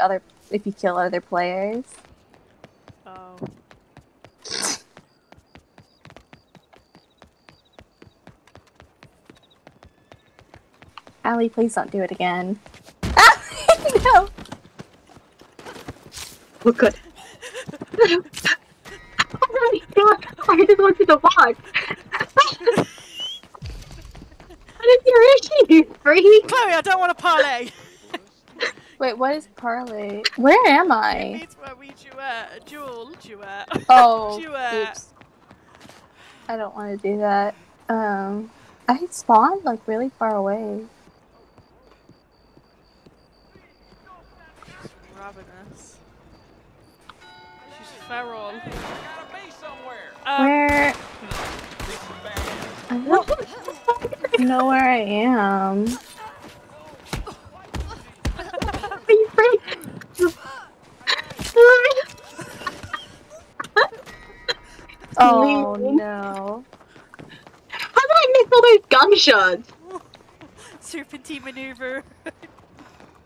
if you kill other players. Oh. Allie, please don't do it again. No! Oh, good. Oh my god! I just wanted to watch! What is your issue, freak? Chloe, I don't want to parlay! Wait, what is parlay? Where am It I? means where we duet. Duet. Oh, Duet. oops. I don't want to do that. I spawned like really far away. She's ravenous. She's feral. Where? I don't know where I am. You freak! Oh no. How did I miss all those gunshots? Serpentine maneuver.